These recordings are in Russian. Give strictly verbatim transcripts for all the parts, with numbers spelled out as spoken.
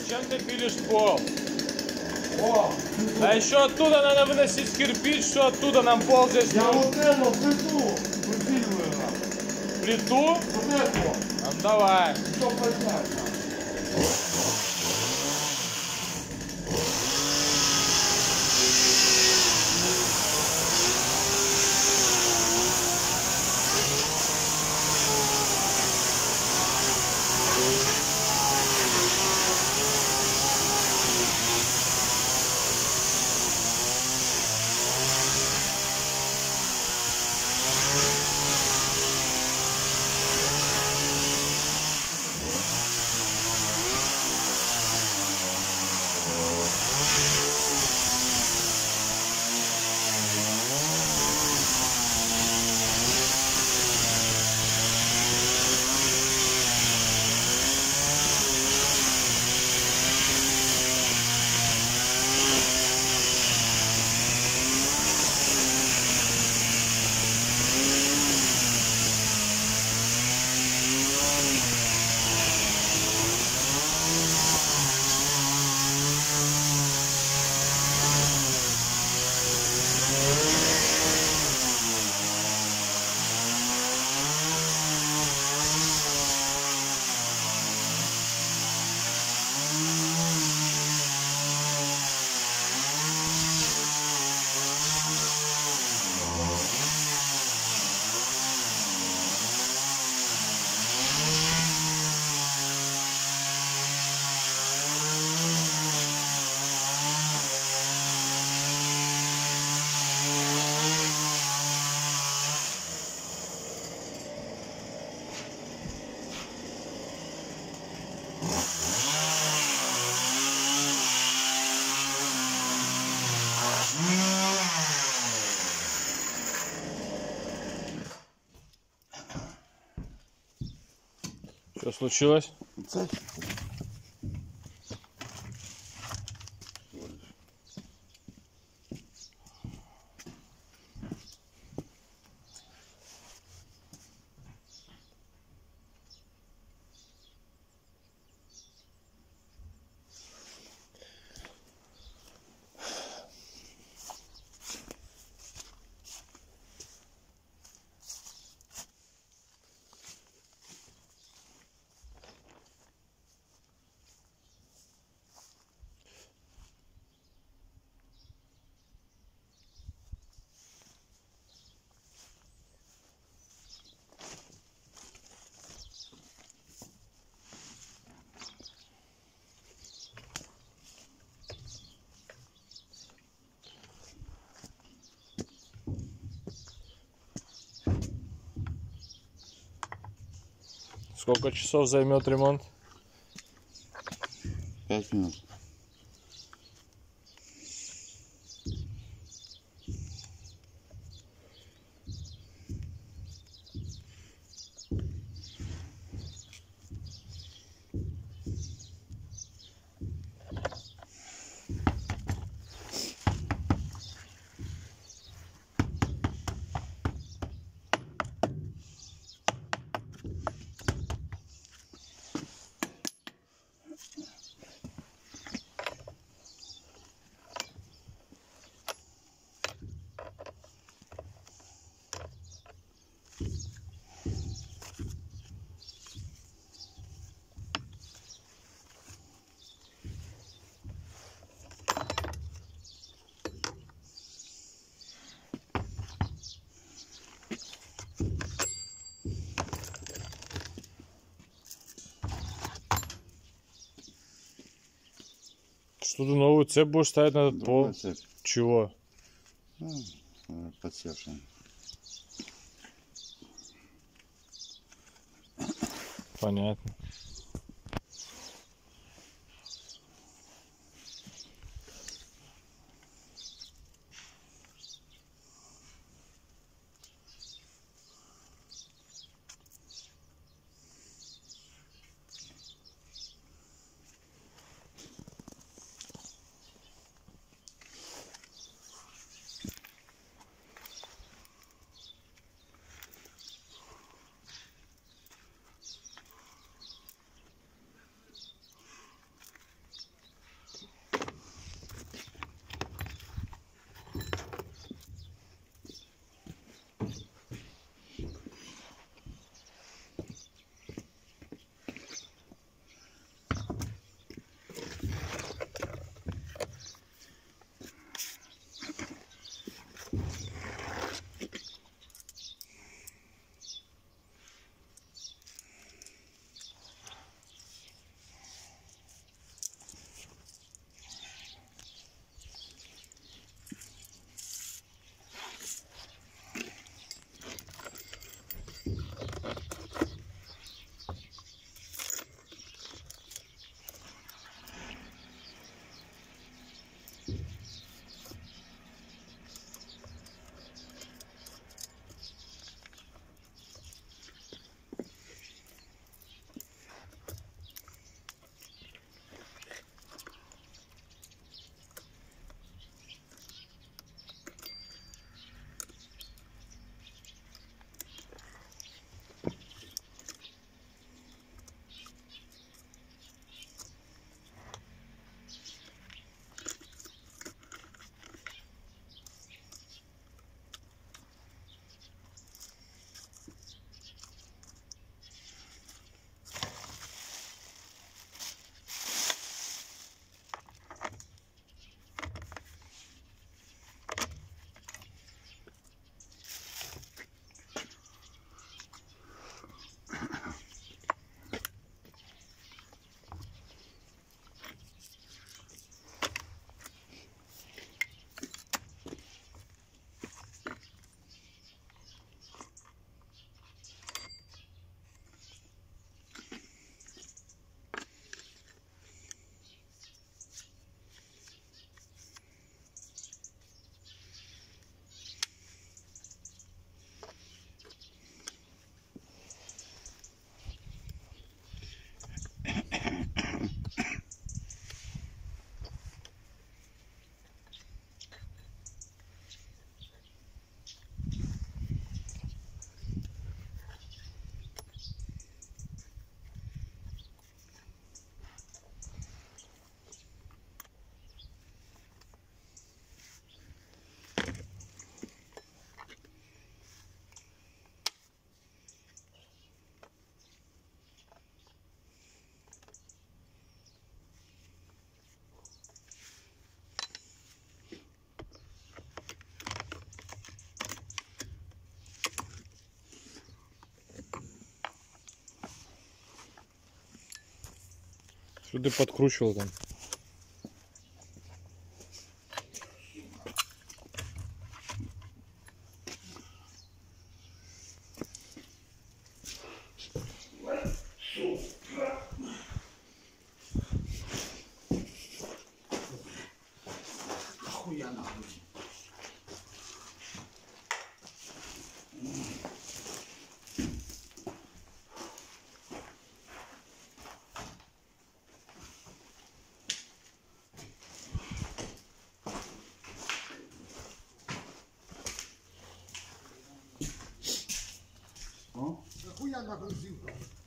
Зачем ты пилишь пол? О, А еще оттуда надо выносить кирпич, что оттуда нам пол здесь я нужен. вот эту плиту выпиливаю нам. Плиту? Вот эту. А, давай. Все поднять нам. Что случилось? Сколько часов займет ремонт? Пять минут. Что ты новую цепь будешь ставить на этот пол? Цепь. Чего? Ну, подсевшая. Понятно. Что ты подкручивал там? Охуенно. Нахуя нагрузил?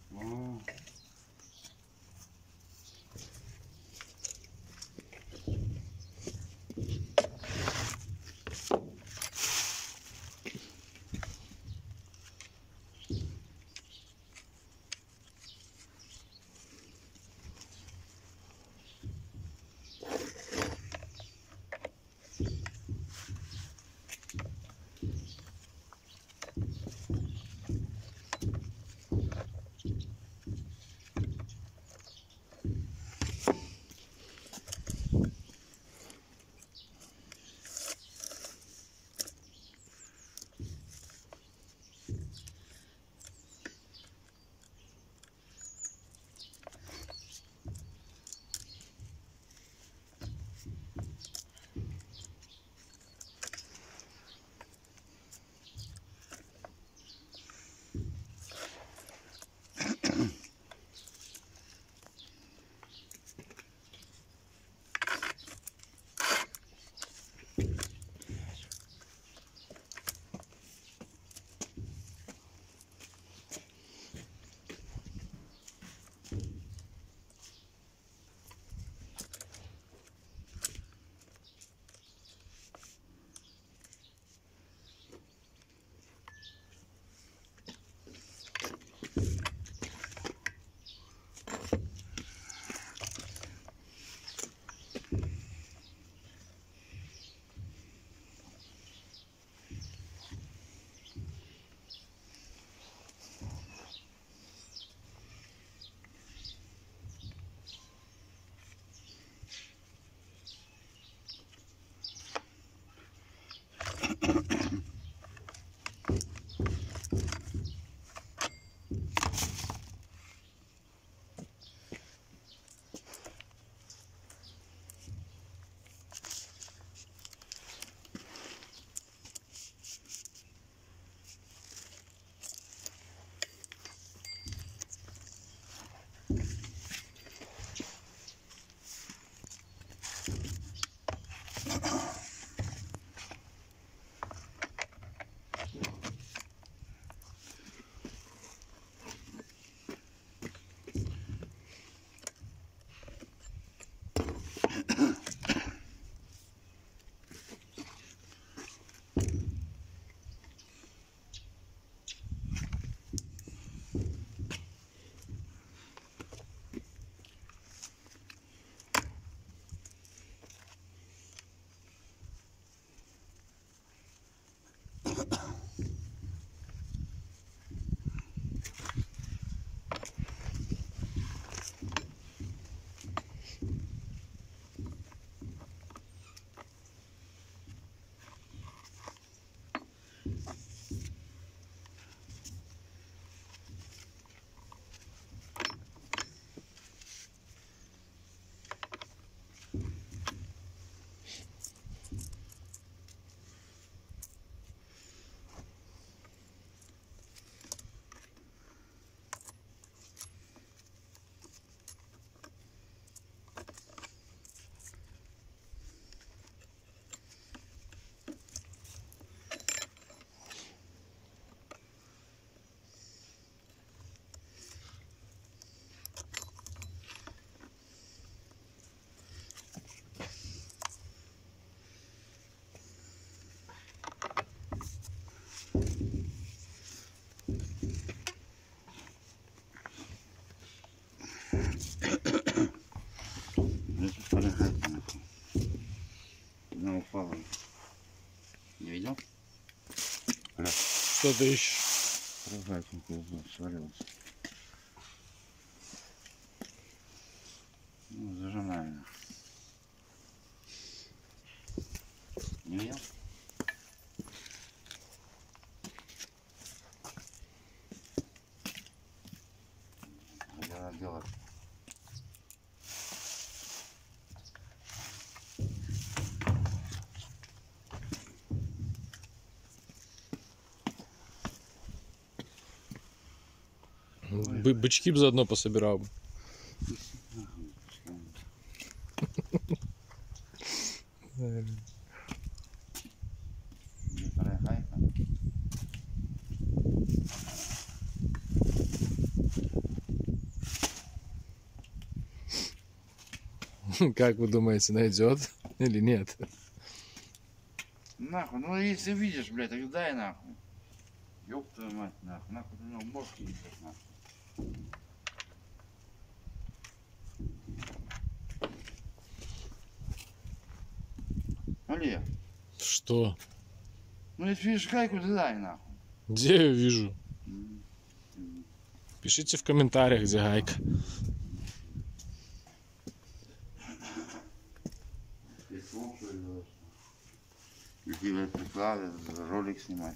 Она упала. Не видел? Бля, Что ты ищешь? рогатинку свалился. Не видел? Я надо делать. Бы- Бычки б заодно пособирал. Вторая хайка. Как вы думаете, найдет или нет? Нахуй, ну если видишь, блядь, так дай нахуй. Ёб твою мать, нахуй. Нахуй ты на мозг ебешь, нахуй. Олег, Что? ну если видишь хайку, ты дай нахуй. Где я вижу? Пишите в комментариях, где гайка. Ты слушаешь, какие, блядь, приклады, ролик снимать.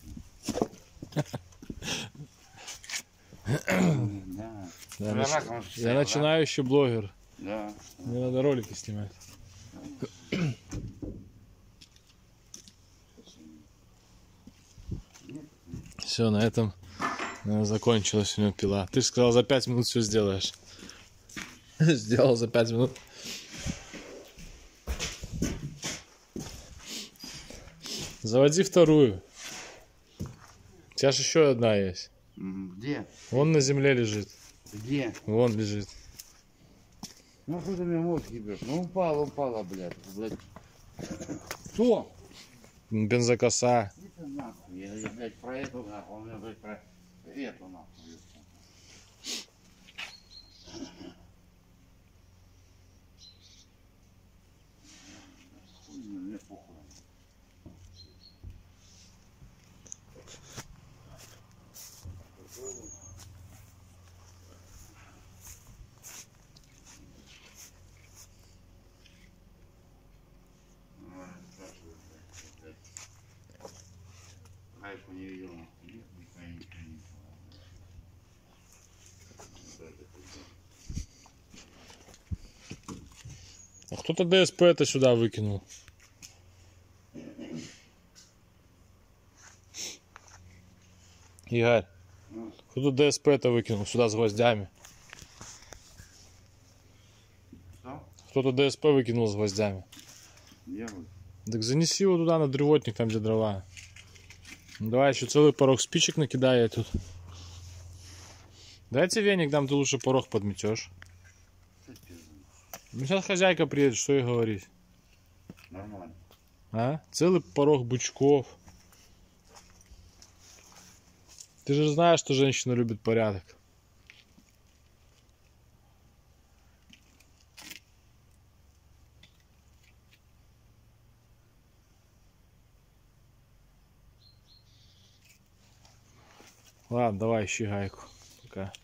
Да. Я, Ну, нач- раком же я стоял, начинающий блогер. Да. Мне надо ролики снимать. Все, на этом наверное, закончилась у него пила. Ты же сказал, за пять минут все сделаешь. Сделал за пять минут. Заводи вторую. У тебя же еще одна есть. М, Где? Вон на земле лежит. Где? Вон лежит. Ну что ты мне мозг ебешь? Ну упала, упала, блядь. блядь. Что? Бензокоса. Это нахуй. Я, я, блядь, про эту нахуй. Он мне, блядь, про эту нахуй. Хуй мне похуй. Хайку не видел. Нет, никогда не видел. А кто-то ДСП-то сюда выкинул. Игорь, кто-то ДСП-то выкинул сюда с гвоздями. Что? Кто-то ДСП выкинул с гвоздями. Я вот. Так занеси его туда на древотник, там где дрова. Ну, давай еще целый порог спичек накидай я тут. Дайте веник, дам, ты лучше порог подметешь. Ну сейчас хозяйка приедет, что ей говорить. Нормально. А? Целый порог бычков. Ты же знаешь, что женщина любит порядок. Ладно, давай ищи гайку. Пока.